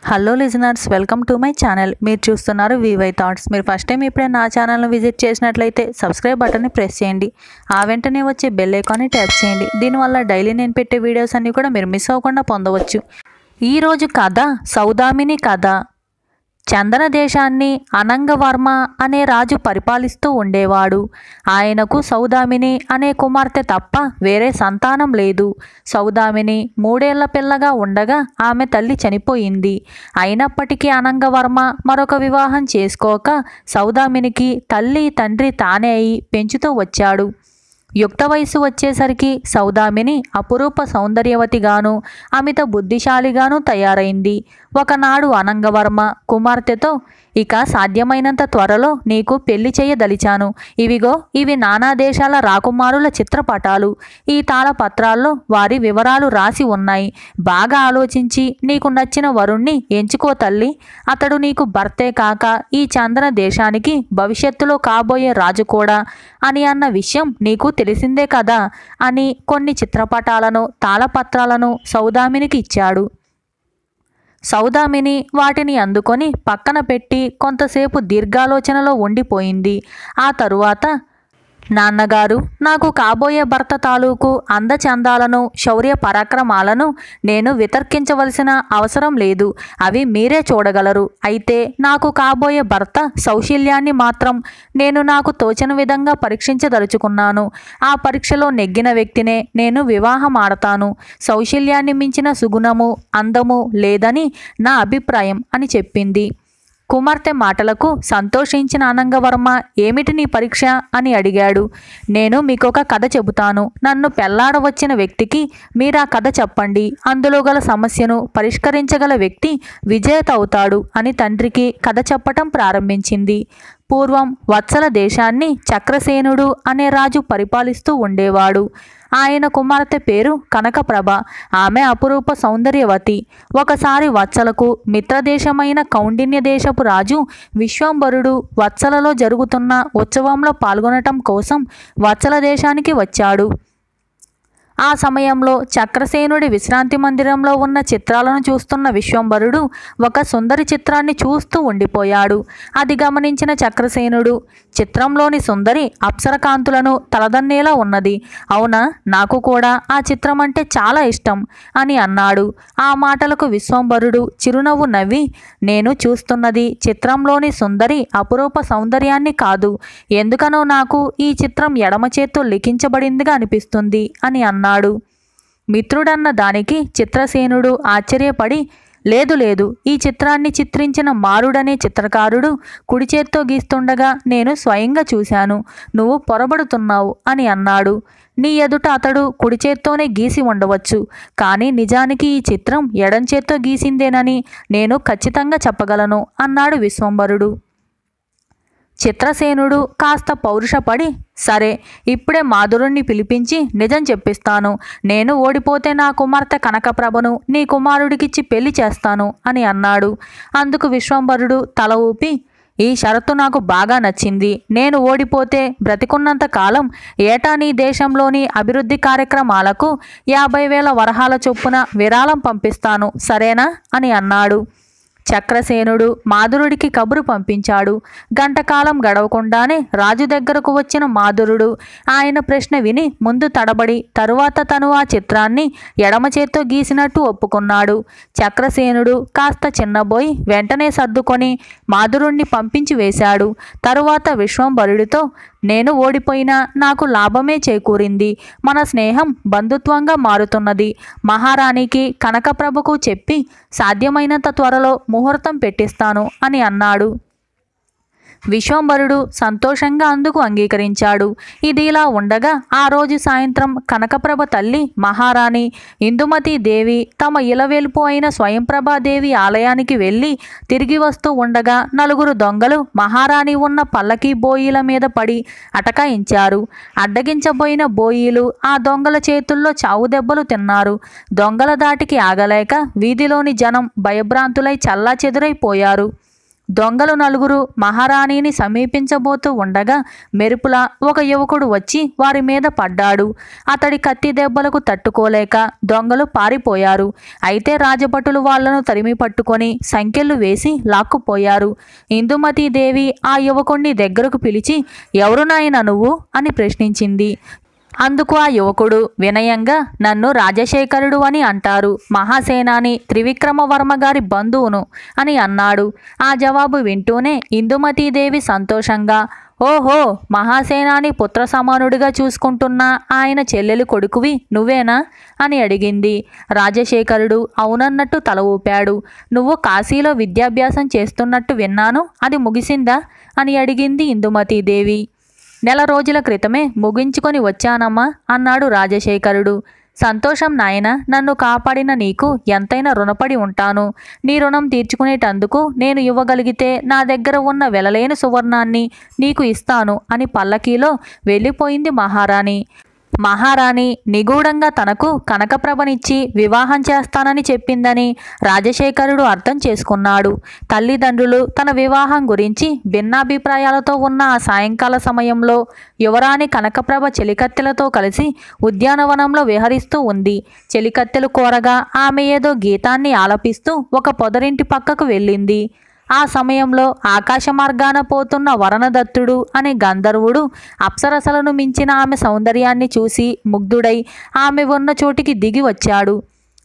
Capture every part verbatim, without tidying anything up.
Hello listeners, welcome to my channel. మీరు చూస్తున్నారు VY thoughts. మీరు ఫస్ట్ టైం ఇప్పుడే నా ఛానల్ను విజిట్ చేసినట్లయితే సబ్స్క్రైబ్ బటన్ని ప్రెస్ చేయండి. ఆ వెంటనే వచ్చే బెల్ ఐకాన్ని ట్యాప్ చేయండి. దీనివల్ల డైలీ నేను పెట్టే వీడియోస్ అన్నీ కూడా మీరు మిస్ అవ్వకుండా పొందవచ్చు. ఈరోజు కథ సౌదామిని కథ. చందన దేశాన్ని అనంగవర్మ అనే రాజు పరిపాలిస్తూ ఉండేవాడు. ఆయనకు సౌదామిని అనే కుమార్తె తప్ప వేరే సంతానం లేదు. సౌదామిని మూడేళ్ల పిల్లగా ఉండగా ఆమె తల్లి చనిపోయింది. అయినప్పటికీ అనంగవర్మ మరొక వివాహం చేసుకోక సౌదామినికి తల్లి తండ్రి తానే అయి పెంచుతూ వచ్చాడు. యుక్త వయసు వచ్చేసరికి సౌదామిని అపురూప సౌందర్యవతిగాను అమిత బుద్ధిశాలిగాను తయారైంది. ఒకనాడు అనంగవర్మ కుమార్తెతో, ఇక సాధ్యమైనంత త్వరలో నీకు పెళ్లి చేయదలిచాను. ఇవిగో ఇవి నానా దేశాల రాకుమారుల చిత్రపటాలు. ఈ తాళపత్రాల్లో వారి వివరాలు రాసి ఉన్నాయి. బాగా ఆలోచించి నీకు నచ్చిన వరుణ్ణి ఎంచుకో తల్లి. అతడు నీకు భర్తే కాక ఈ చందన దేశానికి భవిష్యత్తులో కాబోయే రాజు కూడా అని అన్న విషయం నీకు తెలిసిందే కదా అని కొన్ని చిత్రపటాలను తాళపత్రాలను సౌదామినికి ఇచ్చాడు. సౌదామిని వాటిని అందుకొని పక్కన పెట్టి కొంతసేపు దీర్ఘాలోచనలో ఉండిపోయింది. ఆ తరువాత, నాన్నగారు, నాకు కాబోయే భర్త తాలూకు అందచందాలను శౌర్య పరాక్రమాలను నేను వితర్కించవలసిన అవసరం లేదు. అవి మీరే చూడగలరు. అయితే నాకు కాబోయే భర్త సౌశీల్యాన్ని మాత్రం నేను నాకు తోచిన విధంగా పరీక్షించదలుచుకున్నాను. ఆ పరీక్షలో నెగ్గిన వ్యక్తినే నేను వివాహం ఆడతాను. సౌశీల్యాన్ని మించిన సుగుణము అందము లేదని నా అభిప్రాయం అని చెప్పింది. కుమార్తె మాటలకు సంతోషించిన అనంగవర్మ, ఏమిటి నీ పరీక్ష అని అడిగాడు. నేను మీకొక కథ చెబుతాను. నన్ను పెళ్లాడవచ్చిన వ్యక్తికి మీరా కథ చెప్పండి. అందులో గల సమస్యను పరిష్కరించగల వ్యక్తి విజేత అవుతాడు అని తండ్రికి కథ చెప్పటం ప్రారంభించింది. పూర్వం వత్సల దేశాన్ని చక్రసేనుడు అనే రాజు పరిపాలిస్తూ ఉండేవాడు. ఆయన కుమార్తె పేరు కనకప్రభ. ఆమె అపురూప సౌందర్యవతి. ఒకసారి వత్సలకు మిత్రదేశమైన కౌండిన్య దేశపు రాజు విశ్వంభరుడు వత్సలలో జరుగుతున్న ఉత్సవంలో పాల్గొనటం కోసం వత్సల దేశానికి వచ్చాడు. ఆ సమయంలో చక్రసేనుడి విశ్రాంతి మందిరంలో ఉన్న చిత్రాలను చూస్తున్న విశ్వంభరుడు ఒక సుందరి చిత్రాన్ని చూస్తూ ఉండిపోయాడు. అది గమనించిన చక్రసేనుడు, చిత్రంలోని సుందరి అప్సరకాంతులను తలదన్నేలా ఉన్నది. అవునా, నాకు కూడా ఆ చిత్రం అంటే చాలా ఇష్టం అని అన్నాడు. ఆ మాటలకు విశ్వంభరుడు చిరునవ్వు నవ్వి, నేను చూస్తున్నది చిత్రంలోని సుందరి అపురూప సౌందర్యాన్ని కాదు. ఎందుకనో నాకు ఈ చిత్రం ఎడమ చేత్తో లిఖించబడిందిగా అనిపిస్తుంది అని అన్నాడు. అన్నాడు మిత్రుడన్న దానికి చిత్రసేనుడు ఆశ్చర్యపడి, లేదు లేదు, ఈ చిత్రాన్ని చిత్రించిన మారుడనే చిత్రకారుడు కుడి చేత్తో గీస్తుండగా నేను స్వయంగా చూశాను. నువ్వు పొరబడుతున్నావు అని అన్నాడు. నీ ఎదుట అతడు కుడి చేత్తోనే గీసి ఉండవచ్చు, కానీ నిజానికి ఈ చిత్రం ఎడం చేత్తో గీసిందేనని నేను ఖచ్చితంగా చెప్పగలను అన్నాడు విశ్వంభరుడు. చిత్రసేనుడు కాస్త పౌరుషపడి, సరే, ఇప్పుడే మాధురుణ్ణి పిలిపించి నిజం చెప్పిస్తాను. నేను ఓడిపోతే నా కుమార్తె కనకప్రభను నీ కుమారుడికిచ్చి పెళ్లి చేస్తాను అని అన్నాడు. అందుకు విశ్వంభరుడు తల ఊపి, ఈ షరతు నాకు బాగా నచ్చింది. నేను ఓడిపోతే బ్రతికున్నంత కాలం ఏటా నీ దేశంలోని అభివృద్ధి కార్యక్రమాలకు యాభై వేల వరహాల చొప్పున విరాళం పంపిస్తాను, సరేనా అని అన్నాడు. చక్రసేనుడు మాధురుడికి కబురు పంపించాడు. గంటకాలం గడవకుండానే రాజు దగ్గరకు వచ్చిన మాధురుడు ఆయన ప్రశ్న విని ముందు తడబడి తరువాత తను ఆ చిత్రాన్ని ఎడమ చేత్తో గీసినట్టు ఒప్పుకున్నాడు. చక్రసేనుడు కాస్త చిన్నబోయి వెంటనే సర్దుకొని మాధురుణ్ణి పంపించి వేశాడు. తరువాత విశ్వంభరుడితో, నేను ఓడిపోయినా నాకు లాభమే చేకూరింది. మన స్నేహం బంధుత్వంగా మారుతున్నది. మహారాణికి కనకప్రభకు చెప్పి సాధ్యమైనంత త్వరలో ముహూర్తం పెట్టిస్తాను అని అన్నాడు. విశ్వంభరుడు సంతోషంగా అందుకు అంగీకరించాడు. ఇది ఇలా ఉండగా ఆ రోజు సాయంత్రం కనకప్రభ తల్లి మహారాణి ఇందుమతి దేవి తమ ఇలవేల్పు అయిన స్వయంప్రభాదేవి ఆలయానికి వెళ్ళి తిరిగి వస్తూ ఉండగా నలుగురు దొంగలు మహారాణి ఉన్న పల్లకీ బోయీల మీద పడి అటకాయించారు. అడ్డగించబోయిన బోయీలు ఆ దొంగల చేతుల్లో చావు దెబ్బలు తిన్నారు. దొంగల దాటికి ఆగలేక వీధిలోని జనం భయభ్రాంతులై చల్లాచెదురైపోయారు. దొంగలు నలుగురు మహారాణిని సమీపించబోతూ ఉండగా మెరుపులా ఒక యువకుడు వచ్చి వారి మీద పడ్డాడు. అతడి కత్తి దెబ్బలకు తట్టుకోలేక దొంగలు పారిపోయారు. అయితే రాజభటులు వాళ్లను తరిమి పట్టుకొని సంకెళ్ళు వేసి లాక్కుపోయారు. ఇందుమతీదేవి ఆ యువకుణ్ణి దగ్గరకు పిలిచి, "ఎవరు నాయనా నువ్వు?" అని ప్రశ్నించింది. అందుకు ఆ యువకుడు వినయంగా, "నన్ను రాజశేఖరుడు అని అంటారు. మహాసేనాని త్రివిక్రమవర్మ గారి బంధువును" అని అన్నాడు. ఆ జవాబు వింటూనే ఇందుమతీదేవి సంతోషంగా, "ఓహో, మహాసేనాని పుత్ర సమానుడిగా చూసుకుంటున్న ఆయన చెల్లెలు కొడుకువి నువ్వేనా?" అని అడిగింది. రాజశేఖరుడు అవునన్నట్టు తల ఊపాడు. "నువ్వు కాశీలో విద్యాభ్యాసం చేస్తున్నట్టు విన్నాను, అది ముగిసిందా?" అని అడిగింది ఇందుమతీదేవి. "నెల రోజుల క్రితమే ముగించుకొని వచ్చానమ్మా" అన్నాడు రాజశేఖరుడు. "సంతోషం నాయన, నన్ను కాపాడిన నీకు ఎంతైనా రుణపడి ఉంటాను. నీ రుణం తీర్చుకునేటందుకు నేను ఇవ్వగలిగితే నా దగ్గర ఉన్న వెలలేని సువర్ణాన్ని నీకు ఇస్తాను" అని పల్లకీలో వెళ్ళిపోయింది మహారాణి. మహారాణి నిగూఢంగా తనకు కనకప్రభనిచ్చి వివాహం చేస్తానని చెప్పిందని రాజశేఖరుడు అర్థం చేసుకున్నాడు. తల్లిదండ్రులు తన వివాహం గురించి భిన్నాభిప్రాయాలతో ఉన్న ఆ సాయంకాల సమయంలో యువరాణి కనకప్రభ చెలికత్తెలతో కలిసి ఉద్యానవనంలో విహరిస్తూ ఉంది. చెలికత్తెలు కోరగా ఆమె ఏదో గీతాన్ని ఆలపిస్తూ ఒక పొదరింటి పక్కకు వెళ్ళింది. ఆ సమయంలో ఆకాశ మార్గాన పోతున్న వరణదత్తుడు అనే గంధర్వుడు అప్సరసలను మించిన ఆమె సౌందర్యాన్ని చూసి ముగ్ధుడై ఆమె ఉన్న చోటికి దిగి వచ్చాడు.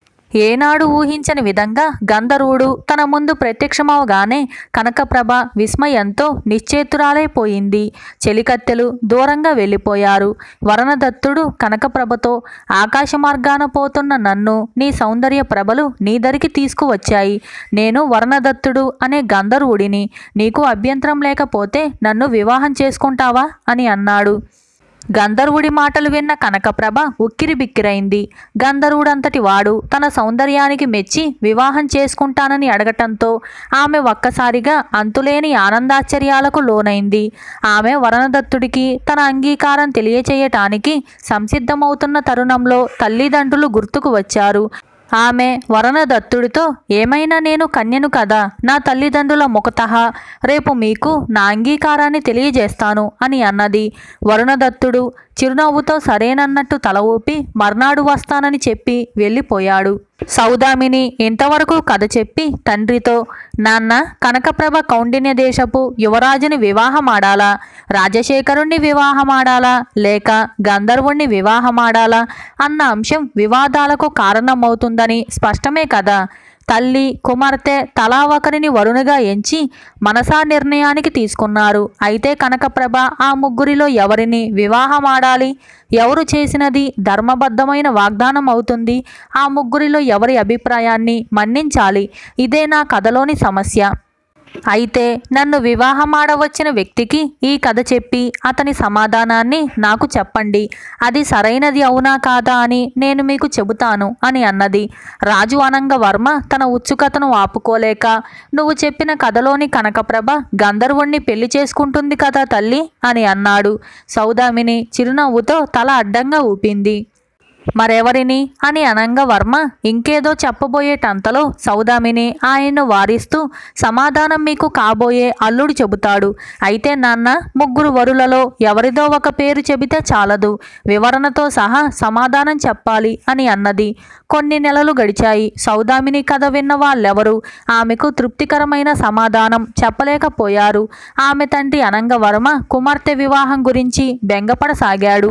ఏనాడు ఊహించని విధంగా గంధర్వుడు తన ముందు ప్రత్యక్షమవగానే కనకప్రభ విస్మయంతో నిశ్చేతురాలైపోయింది. చెలికత్తెలు దూరంగా వెళ్ళిపోయారు. వరణదత్తుడు కనకప్రభతో, "ఆకాశ మార్గాన పోతున్న నన్ను నీ సౌందర్య ప్రభలు నీ దరికి తీసుకువచ్చాయి. నేను వరణదత్తుడు అనే గంధర్వుడిని. నీకు అభ్యంతరం లేకపోతే నన్ను వివాహం చేసుకుంటావా?" అని అన్నాడు. గంధర్వుడి మాటలు విన్న కనకప్రభ ఉక్కిరి బిక్కిరైంది. గంధర్వుడంతటి వాడు తన సౌందర్యానికి మెచ్చి వివాహం చేసుకుంటానని అడగటంతో ఆమె ఒక్కసారిగా అంతులేని ఆనందాశ్చర్యాలకు లోనైంది. ఆమె వరణదత్తుడికి తన అంగీకారం తెలియచేయటానికి సంసిద్ధమవుతున్న తరుణంలో తల్లిదండ్రులు గుర్తుకు వచ్చారు. ఆమె వరణదత్తుడితో, "ఏమైనా నేను కన్యను కదా, నా తల్లిదండ్రుల ముఖతః రేపు మీకు నా అంగీకారాన్ని తెలియజేస్తాను" అని అన్నది. వరుణదత్తుడు చిరునవ్వుతో సరేనన్నట్టు తల ఊపి మర్నాడు వస్తానని చెప్పి వెళ్ళిపోయాడు. సౌదామిని ఇంతవరకు కథ చెప్పి తండ్రితో, "నాన్న, కనకప్రభ కౌండిన్య దేశపు యువరాజుని వివాహమాడాలా, రాజశేఖరుణ్ణి వివాహమాడాలా, లేక గంధర్వుణ్ణి వివాహమాడాలా అన్న అంశం వివాదాలకు కారణమవుతుందని స్పష్టమే కదా. తల్లి కుమార్తె తలా ఒకరిని వరుణగా ఎంచి మనసా నిర్ణయానికి తీసుకున్నారు. అయితే కనకప్రభ ఆ ముగ్గురిలో ఎవరిని వివాహమాడాలి? ఎవరు చేసినది ధర్మబద్ధమైన వాగ్దానం అవుతుంది? ఆ ముగ్గురిలో ఎవరి అభిప్రాయాన్ని మన్నించాలి? ఇదే నా కథలోని సమస్య. అయితే నన్ను వివాహమాడవచ్చిన వ్యక్తికి ఈ కథ చెప్పి అతని సమాధానాన్ని నాకు చెప్పండి. అది సరైనది అవునా కాదా అని నేను మీకు చెబుతాను" అని అన్నది. రాజు అనంగవర్మ తన ఉత్సుకతను ఆపుకోలేక, "నువ్వు చెప్పిన కథలోని కనకప్రభ గంధర్వుణ్ణి పెళ్లి చేసుకుంటుంది కదా తల్లి" అని అన్నాడు. సౌదామిని చిరునవ్వుతో తల అడ్డంగా ఊపింది. "మరెవరిని?" అని అనంగవర్మ ఇంకేదో చెప్పబోయేటంతలో సౌదామిని ఆయన్ను వారిస్తూ, "సమాధానం మీకు కాబోయే అల్లుడు చెబుతాడు. అయితే నాన్న, ముగ్గురు వరులలో ఎవరిదో ఒక పేరు చెబితే చాలదు, వివరణతో సహా సమాధానం చెప్పాలి" అని అన్నది. కొన్ని నెలలు గడిచాయి. సౌదామిని కథ విన్న వాళ్ళెవరూ ఆమెకు తృప్తికరమైన సమాధానం చెప్పలేకపోయారు. ఆమె తండ్రి అనంగవర్మ కుమార్తె వివాహం గురించి బెంగపడసాగాడు.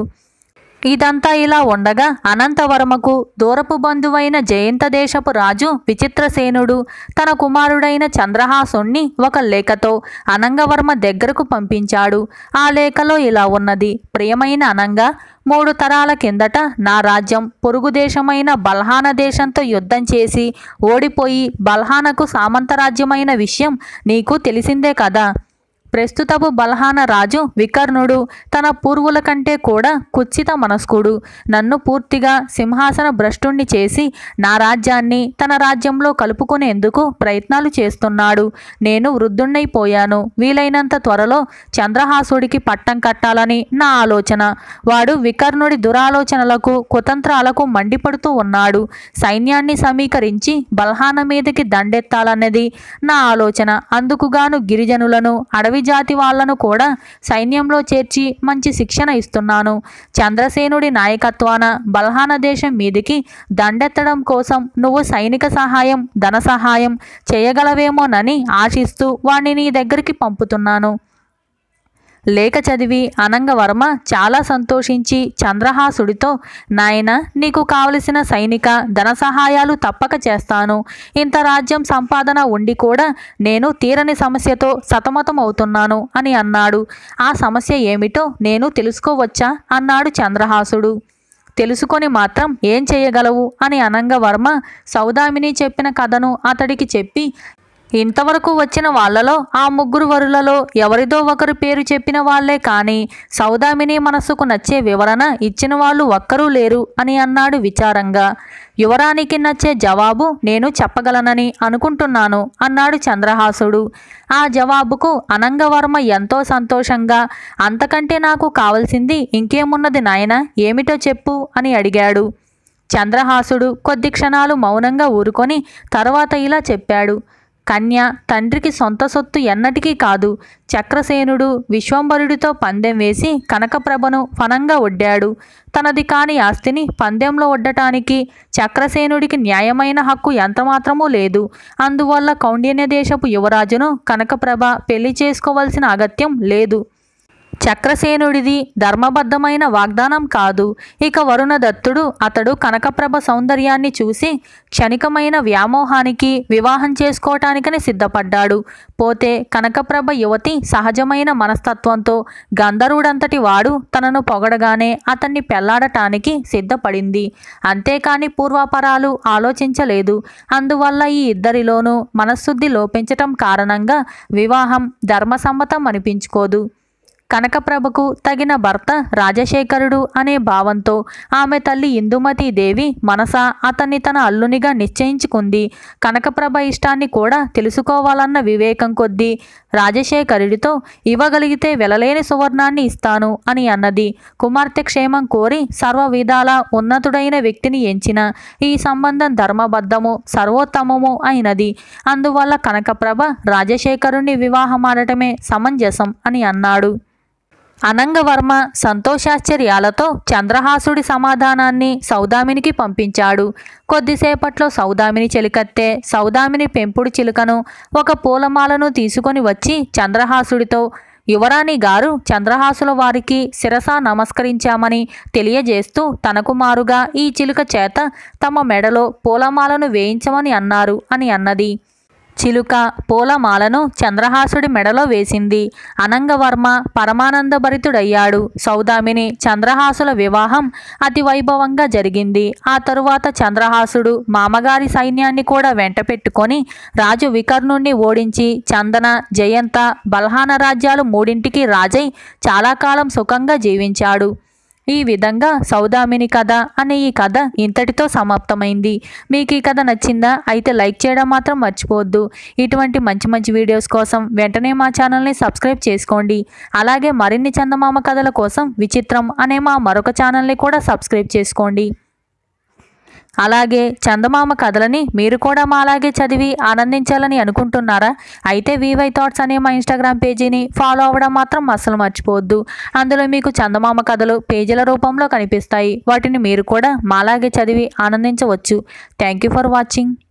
ఇదంతా ఇలా ఉండగా అనంతవర్మకు దూరపు బంధువైన జయంత దేశపు రాజు విచిత్రసేనుడు తన కుమారుడైన చంద్రహాసుణ్ణి ఒక లేఖతో అనంగవర్మ దగ్గరకు పంపించాడు. ఆ లేఖలో ఇలా ఉన్నది: "ప్రియమైన అనంగ, మూడు తరాల కిందట నా రాజ్యం పొరుగు దేశమైన బల్హాన దేశంతో యుద్ధం చేసి ఓడిపోయి బల్హానకు సామంతరాజ్యమైన విషయం నీకు తెలిసిందే కదా. ప్రస్తుతపు బల్హాన రాజు వికర్ణుడు తన పూర్వుల కంటే కూడా కుత్సిత మనస్కుడు. నన్ను పూర్తిగా సింహాసన భ్రష్టుణ్ణి చేసి నా రాజ్యాన్ని తన రాజ్యంలో కలుపుకునేందుకు ప్రయత్నాలు చేస్తున్నాడు. నేను వృద్ధుణ్ణైపోయాను. వీలైనంత త్వరలో చంద్రహాసుడికి పట్టం కట్టాలని నా ఆలోచన. వాడు వికర్ణుడి దురాలోచనలకు కుతంత్రాలకు మండిపడుతూ ఉన్నాడు. సైన్యాన్ని సమీకరించి బల్హాన మీదకి దండెత్తాలన్నది నా ఆలోచన. అందుకుగాను గిరిజనులను, అడవి జాతి వాళ్లను కూడా సైన్యంలో చేర్చి మంచి శిక్షణ ఇస్తున్నాను. చంద్రసేనుడి నాయకత్వాన బల్హాన దేశం మీదికి దండెత్తడం కోసం నువ్వు సైనిక సహాయం, ధన సహాయం చేయగలవేమోనని ఆశిస్తూ వాణ్ణి నీ దగ్గరికి పంపుతున్నాను. లేఖ చదివి అనంగవర్మ చాలా సంతోషించి చంద్రహాసుడితో, నాయన, నీకు కావలసిన సైనిక ధన సహాయాలు తప్పక చేస్తాను. ఇంత రాజ్యం సంపాదన ఉండి కూడా నేను తీరని సమస్యతో సతమతం అవుతున్నాను అని అన్నాడు. ఆ సమస్య ఏమిటో నేను తెలుసుకోవచ్చా అన్నాడు చంద్రహాసుడు. తెలుసుకొని మాత్రం ఏం చేయగలవు అని అనంగవర్మ సౌదామిని చెప్పిన కథను అతడికి చెప్పి, ఇంతవరకు వచ్చిన వాళ్లలో ఆ ముగ్గురు వరులలో ఎవరిదో ఒకరు పేరు చెప్పిన వాళ్లే కానీ సౌదామిని మనస్సుకు నచ్చే వివరణ ఇచ్చిన వాళ్ళు ఒక్కరూ లేరు అని అన్నాడు విచారంగా. యువరానికి నచ్చే జవాబు నేను చెప్పగలనని అనుకుంటున్నాను అన్నాడు చంద్రహాసుడు. ఆ జవాబుకు అనంగవర్మ ఎంతో సంతోషంగా, అంతకంటే నాకు కావలసింది ఇంకేమున్నది నాయన, ఏమిటో చెప్పు అని అడిగాడు. చంద్రహాసుడు కొద్ది క్షణాలు మౌనంగా ఊరుకొని తర్వాత ఇలా చెప్పాడు. కన్య తండ్రికి సొంత సొత్తు ఎన్నటికీ కాదు. చక్రసేనుడు విశ్వంభరుడితో పందెం వేసి కనకప్రభను ఫనంగా ఒడ్డాడు. తనది కాని ఆస్తిని పందెంలో ఒడ్డటానికి చక్రసేనుడికి న్యాయమైన హక్కు ఎంతమాత్రమూ లేదు. అందువల్ల కౌండిన్య దేశపు యువరాజును కనకప్రభ పెళ్లి చేసుకోవలసిన అగత్యం లేదు. చక్రసేనుడిది ధర్మబద్ధమైన వాగ్దానం కాదు. ఇక వరుణదత్తుడు అతడు కనకప్రభ సౌందర్యాన్ని చూసి క్షణికమైన వ్యామోహానికి వివాహం చేసుకోవటానికని సిద్ధపడ్డాడు. పోతే కనకప్రభ యువతి సహజమైన మనస్తత్వంతో గంధర్వుడంతటి వాడు తనను పొగడగానే అతన్ని పెళ్లాడటానికి సిద్ధపడింది. అంతేకాని పూర్వాపరాలు ఆలోచించలేదు. అందువల్ల ఈ ఇద్దరిలోనూ మనశ్శుద్ధి లోపించటం కారణంగా వివాహం ధర్మసమ్మతం అనిపించుకోదు. కనకప్రభకు తగిన భర్త రాజశేఖరుడు అనే భావంతో ఆమె తల్లి ఇందుమతీ దేవి మనస అతన్ని తన అల్లునిగా నిశ్చయించుకుంది. కనకప్రభ ఇష్టాన్ని కూడా తెలుసుకోవాలన్న వివేకం కొద్దీ రాజశేఖరుడితో, ఇవ్వగలిగితే వెలలేని సువర్ణాన్ని ఇస్తాను అని అన్నది. కుమార్తె క్షేమం కోరి సర్వ విధాలా ఉన్నతుడైన వ్యక్తిని ఎంచిన ఈ సంబంధం ధర్మబద్ధము, సర్వోత్తమము అయినది. అందువల్ల కనకప్రభ రాజశేఖరుణ్ణి వివాహమాడటమే సమంజసం అని అన్నాడు. అనంగవర్మ సంతోషాశ్చర్యాలతో చంద్రహాసుడి సమాధానాన్ని సౌదామినికి పంపించాడు. కొద్దిసేపట్లో సౌదామిని చెలికత్తె సౌదామిని పెంపుడు చిలుకను ఒక పూలమాలను తీసుకొని వచ్చి చంద్రహాసుడితో, యువరాణి గారు చంద్రహాసుల వారికి శిరసా నమస్కరించామని తెలియజేస్తూ తనకు మారుగా ఈ చిలుక చేత తమ మెడలో పూలమాలను వేయించమని అన్నారు అని అన్నది. చిలుక పూలమాలను చంద్రహాసుడి మెడలో వేసింది. అనంగవర్మ పరమానందభరితుడయ్యాడు. సౌదామిని చంద్రహాసుల వివాహం అతి వైభవంగా జరిగింది. ఆ తరువాత చంద్రహాసుడు మామగారి సైన్యాన్ని కూడా వెంట పెట్టుకొని రాజు వికర్ణుణ్ణి ఓడించి చందన, జయంత, బల్హాన రాజ్యాలు మూడింటికి రాజై చాలా కాలం సుఖంగా జీవించాడు. ఈ విధంగా సౌదామిని కథ అనే ఈ కథ ఇంతటితో సమాప్తమైంది. మీకు ఈ కథ నచ్చిందా? అయితే లైక్ చేయడం మాత్రం మర్చిపోవద్దు. ఇటువంటి మంచి మంచి వీడియోస్ కోసం వెంటనే మా ఛానల్ని సబ్స్క్రైబ్ చేసుకోండి. అలాగే మరిన్ని చందమామ కథల కోసం విచిత్రం అనే మా మరొక ఛానల్ని కూడా సబ్స్క్రైబ్ చేసుకోండి. అలాగే చందమామ కథలని మీరు కూడా మా అలాగే చదివి ఆనందించాలని అనుకుంటున్నారా? అయితే వీవై థాట్స్ అనే మా ఇన్స్టాగ్రామ్ పేజీని ఫాలో అవ్వడం మాత్రం అస్సలు మర్చిపోవద్దు. అందులో మీకు చందమామ కథలు పేజీల రూపంలో కనిపిస్తాయి. వాటిని మీరు కూడా మా అలాగే చదివి ఆనందించవచ్చు. Thank you for watching.